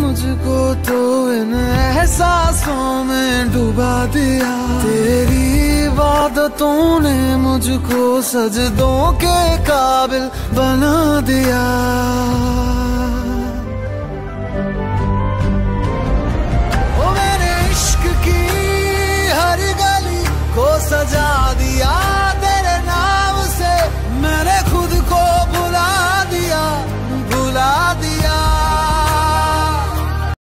मुझको तो इन एहसासों में डुबा दिया। तेरी इबादतों ने मुझको सजदों के काबिल बना दिया।